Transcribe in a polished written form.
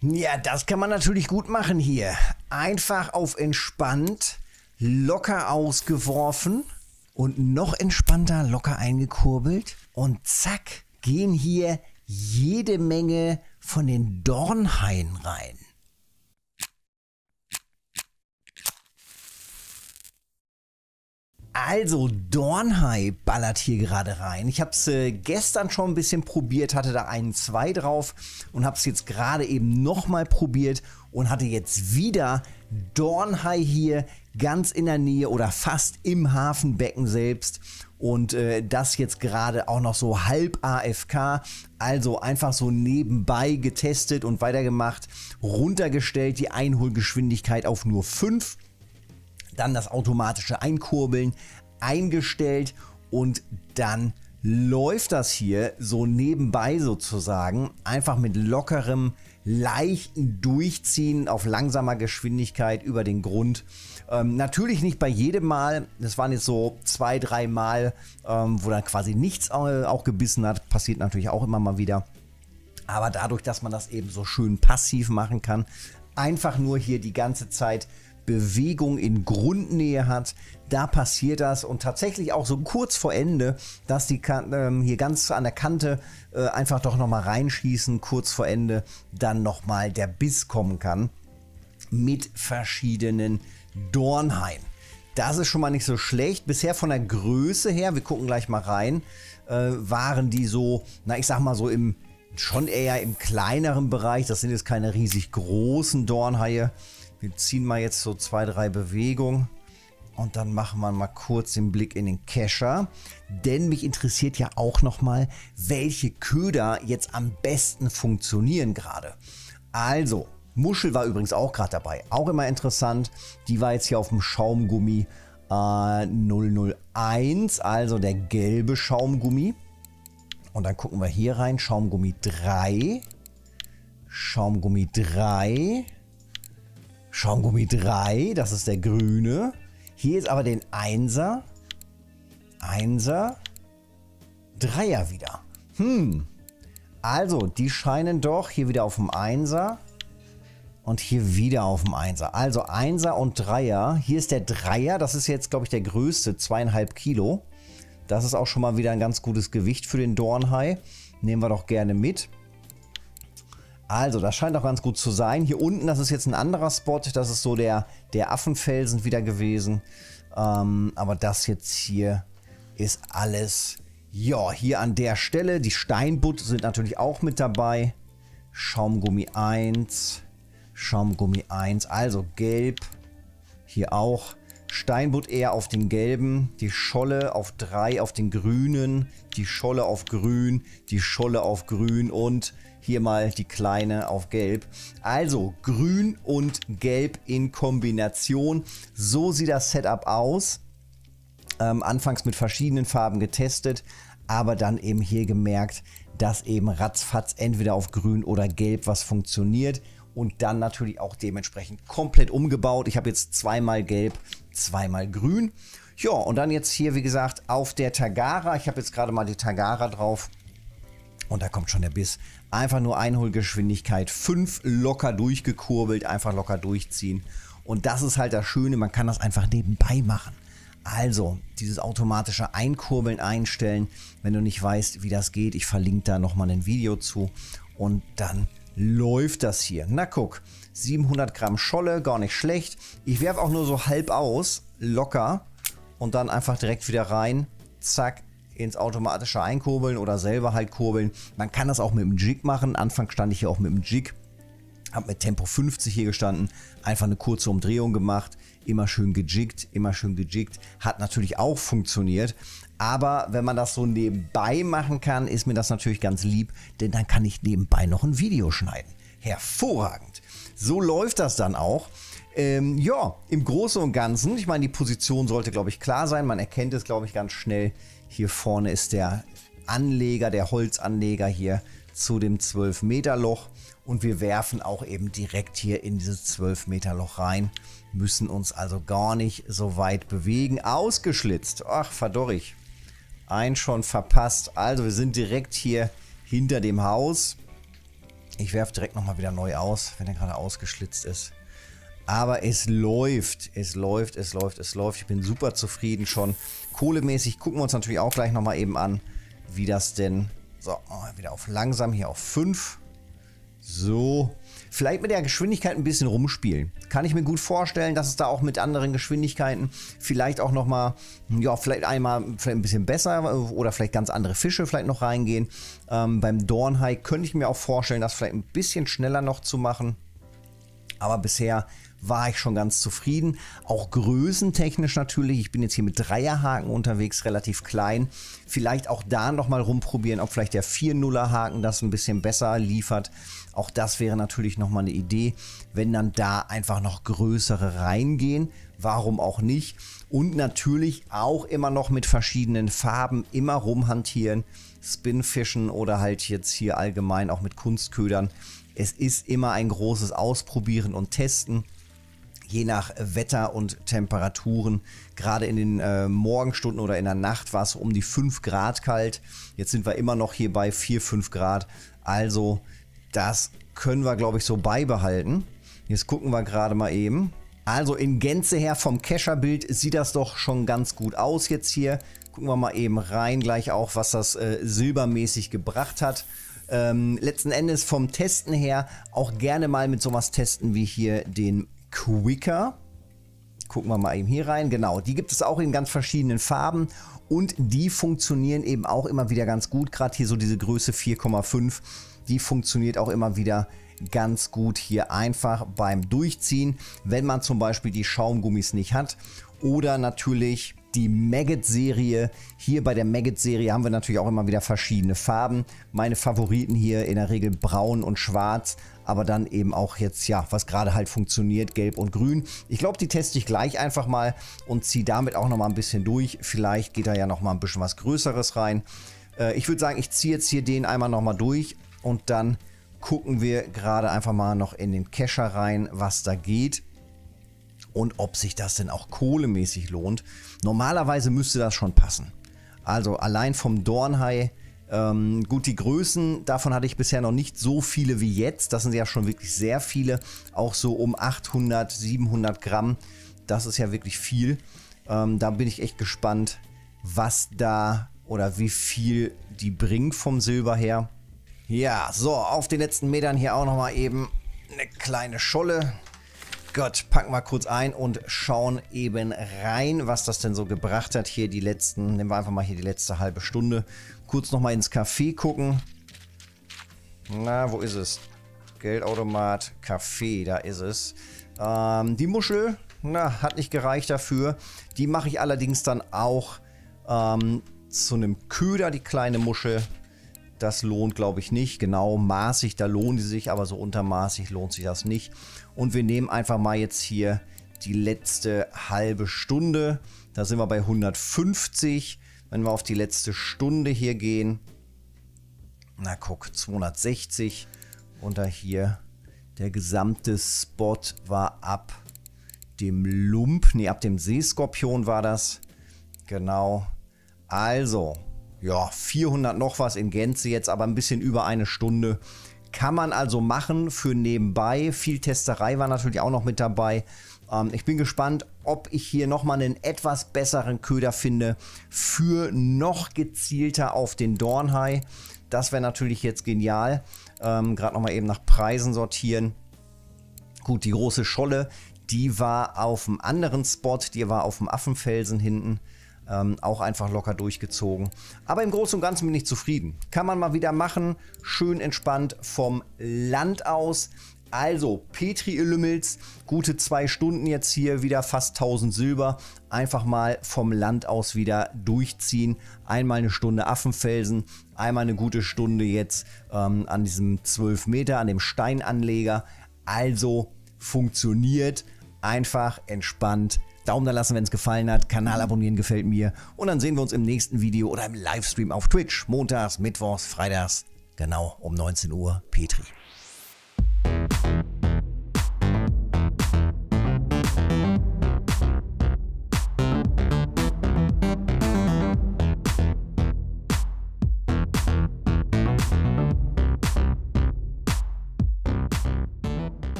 Ja, das kann man natürlich gut machen hier. Einfach auf entspannt, locker ausgeworfen und noch entspannter locker eingekurbelt. Und zack, gehen hier jede Menge von den Dornhaien rein. Also, Dornhai ballert hier gerade rein. Ich habe es gestern schon ein bisschen probiert, hatte da einen, zwei drauf und habe es jetzt gerade eben nochmal probiert und hatte jetzt wieder Dornhai hier ganz in der Nähe oder fast im Hafenbecken selbst. Und das jetzt gerade auch noch so halb AFK, also einfach so nebenbei getestet und weitergemacht, runtergestellt, die Einholgeschwindigkeit auf nur 5. Dann das automatische Einkurbeln eingestellt und dann läuft das hier so nebenbei sozusagen, einfach mit lockerem, leichten Durchziehen auf langsamer Geschwindigkeit über den Grund. Natürlich nicht bei jedem Mal, das waren jetzt so 2, 3 Mal, wo dann quasi nichts auch gebissen hat, passiert natürlich auch immer mal wieder. Aber dadurch, dass man das eben so schön passiv machen kann, einfach nur hier die ganze Zeit Bewegung in Grundnähe hat, da passiert das und tatsächlich auch so kurz vor Ende, dass die hier ganz an der Kante einfach doch nochmal reinschießen, kurz vor Ende dann nochmal der Biss kommen kann mit verschiedenen Dornhaien. Das ist schon mal nicht so schlecht. Bisher von der Größe her, wir gucken gleich mal rein, waren die so, na ich sag mal so schon eher im kleineren Bereich. Das sind jetzt keine riesig großen Dornhaie. Wir ziehen mal jetzt so 2, 3 Bewegungen und dann machen wir mal kurz den Blick in den Kescher. Denn mich interessiert ja auch nochmal, welche Köder jetzt am besten funktionieren gerade. Also, Muschel war übrigens auch gerade dabei. Auch immer interessant. Die war jetzt hier auf dem Schaumgummi 001, also der gelbe Schaumgummi. Und dann gucken wir hier rein. Schaumgummi 3. Schaumgummi 3. Schaumgummi 3, das ist der grüne. Hier ist aber den 1er. 1er. 3er wieder. Also, die scheinen doch hier wieder auf dem 1er. Und hier wieder auf dem 1er. Also 1er und 3er. Hier ist der 3er. Das ist jetzt, glaube ich, der größte. 2,5 Kilo. Das ist auch schon mal wieder ein ganz gutes Gewicht für den Dornhai. Nehmen wir doch gerne mit. Also, das scheint auch ganz gut zu sein. Hier unten, das ist jetzt ein anderer Spot. Das ist so der Affenfelsen wieder gewesen. Aber das jetzt hier ist alles, ja, hier an der Stelle. Die Steinbutt sind natürlich auch mit dabei. Schaumgummi 1. Schaumgummi 1. Also gelb. Hier auch. Steinbutt eher auf den gelben. Die Scholle auf 3 auf den grünen. Die Scholle auf grün. Die Scholle auf grün und hier mal die kleine auf gelb. Also grün und gelb in Kombination. So sieht das Setup aus. Anfangs mit verschiedenen Farben getestet, aber dann eben hier gemerkt, dass eben ratzfatz entweder auf grün oder gelb was funktioniert. Und dann natürlich auch dementsprechend komplett umgebaut. Ich habe jetzt 2-mal gelb, 2-mal grün. Ja, und dann jetzt hier, wie gesagt, auf der Tagara. Ich habe jetzt gerade mal die Tagara drauf. Und da kommt schon der Biss. Einfach nur Einholgeschwindigkeit 5, locker durchgekurbelt, einfach locker durchziehen. Und das ist halt das Schöne, man kann das einfach nebenbei machen. Also, dieses automatische Einkurbeln einstellen, wenn du nicht weißt, wie das geht. Ich verlinke da nochmal ein Video zu. Und dann läuft das hier. Na guck, 700 Gramm Scholle, gar nicht schlecht. Ich werfe auch nur so halb aus, locker. Und dann einfach direkt wieder rein. Zack. Ins automatische Einkurbeln oder selber halt kurbeln. Man kann das auch mit dem Jig machen. Anfangs stand ich hier auch mit dem Jig. Habe mit Tempo 50 hier gestanden. Einfach eine kurze Umdrehung gemacht. Immer schön gejiggt, immer schön gejiggt. Hat natürlich auch funktioniert. Aber wenn man das so nebenbei machen kann, ist mir das natürlich ganz lieb. Denn dann kann ich nebenbei noch ein Video schneiden. Hervorragend. So läuft das dann auch. Ja, im Großen und Ganzen. Ich meine, die Position sollte, glaube ich, klar sein. Man erkennt es, glaube ich, ganz schnell. Hier vorne ist der Anleger, der Holzanleger hier zu dem 12-Meter-Loch. Und wir werfen auch eben direkt hier in dieses 12-Meter-Loch rein. Müssen uns also gar nicht so weit bewegen. Ausgeschlitzt. Ach, verdorrig. Einen schon verpasst. Also wir sind direkt hier hinter dem Haus. Ich werfe direkt nochmal wieder neu aus, wenn er gerade ausgeschlitzt ist. Aber es läuft, es läuft, es läuft, es läuft. Ich bin super zufrieden schon. Kohlemäßig gucken wir uns natürlich auch gleich nochmal eben an, wie das denn... So, wieder auf langsam, hier auf 5. So. Vielleicht mit der Geschwindigkeit ein bisschen rumspielen. Kann ich mir gut vorstellen, dass es da auch mit anderen Geschwindigkeiten vielleicht auch nochmal, ja, vielleicht ein bisschen besser oder vielleicht ganz andere Fische vielleicht noch reingehen. Beim Dornhai könnte ich mir auch vorstellen, das vielleicht ein bisschen schneller noch zu machen. Aber bisher war ich schon ganz zufrieden. Auch größentechnisch natürlich. Ich bin jetzt hier mit Dreierhaken unterwegs, relativ klein. Vielleicht auch da nochmal rumprobieren, ob vielleicht der 4-0er Haken das ein bisschen besser liefert. Auch das wäre natürlich nochmal eine Idee, wenn dann da einfach noch größere reingehen. Warum auch nicht? Und natürlich auch immer noch mit verschiedenen Farben immer rumhantieren. Spinfischen oder halt jetzt hier allgemein auch mit Kunstködern. Es ist immer ein großes Ausprobieren und Testen. Je nach Wetter und Temperaturen, gerade in den Morgenstunden oder in der Nacht war es um die 5 Grad kalt. Jetzt sind wir immer noch hier bei 4, 5 Grad. Also das können wir, glaube ich, so beibehalten. Jetzt gucken wir gerade mal eben. Also in Gänze her vom Kescherbild sieht das doch schon ganz gut aus jetzt hier. Gucken wir mal eben rein, gleich auch, was das silbermäßig gebracht hat. Letzten Endes vom Testen her auch gerne mal mit sowas testen wie hier den Quicker. Gucken wir mal eben hier rein. Genau, die gibt es auch in ganz verschiedenen Farben und die funktionieren eben auch immer wieder ganz gut. Gerade hier so diese Größe 4,5, die funktioniert auch immer wieder ganz gut hier einfach beim Durchziehen, wenn man zum Beispiel die Schaumgummis nicht hat. Oder natürlich die Maggot-Serie. Hier bei der Maggot-Serie haben wir natürlich auch immer wieder verschiedene Farben. Meine Favoriten hier in der Regel braun und schwarz, aber dann eben auch jetzt, ja, was gerade halt funktioniert, gelb und grün. Ich glaube, die teste ich gleich einfach mal und ziehe damit auch noch mal ein bisschen durch. Vielleicht geht da ja noch mal ein bisschen was Größeres rein. Ich würde sagen, ich ziehe jetzt hier den einmal noch mal durch und dann gucken wir gerade einfach mal noch in den Kescher rein, was da geht. Und ob sich das denn auch kohlemäßig lohnt. Normalerweise müsste das schon passen. Also allein vom Dornhai, gut, die Größen, davon hatte ich bisher noch nicht so viele wie jetzt. Das sind ja schon wirklich sehr viele. Auch so um 800, 700 Gramm. Das ist ja wirklich viel. Da bin ich echt gespannt, was da oder wie viel die bringt vom Silber her. Ja, so, auf den letzten Metern hier auch nochmal eben eine kleine Scholle. Gott, packen wir kurz ein und schauen eben rein, was das denn so gebracht hat. Hier die letzten, nehmen wir einfach mal hier die letzte halbe Stunde. Kurz nochmal ins Café gucken. Na, wo ist es? Geldautomat, Café, da ist es. Die Muschel, na, hat nicht gereicht dafür. Die mache ich allerdings dann auch zu einem Köder, die kleine Muschel. Das lohnt, glaube ich, nicht. Genau, maßig, da lohnen die sich, aber so untermaßig lohnt sich das nicht. Und wir nehmen einfach mal jetzt hier die letzte halbe Stunde. Da sind wir bei 150. Wenn wir auf die letzte Stunde hier gehen, na guck, 260. Und da hier der gesamte Spot war ab dem Lump, nee, ab dem Seeskorpion war das. Genau. Also, ja, 400 noch was in Gänze jetzt, aber ein bisschen über eine Stunde. Kann man also machen für nebenbei. Viel Testerei war natürlich auch noch mit dabei. Ich bin gespannt, ob ich hier nochmal einen etwas besseren Köder finde für noch gezielter auf den Dornhai. Das wäre natürlich jetzt genial. Gerade nochmal eben nach Preisen sortieren. Gut, die große Scholle, die war auf einem anderen Spot. Die war auf dem Affenfelsen hinten. Auch einfach locker durchgezogen. Aber im Großen und Ganzen bin ich zufrieden. Kann man mal wieder machen. Schön entspannt vom Land aus. Also, Petri ihr Lümmels, gute 2 Stunden jetzt hier, wieder fast 1000 Silber. Einfach mal vom Land aus wieder durchziehen. Einmal eine Stunde Affenfelsen, einmal eine gute Stunde jetzt an diesem 12 Meter, an dem Steinanleger. Also, funktioniert. Einfach entspannt. Daumen da lassen, wenn es gefallen hat. Kanal abonnieren gefällt mir. Und dann sehen wir uns im nächsten Video oder im Livestream auf Twitch. Montags, Mittwochs, Freitags. Genau um 19 Uhr. Petri.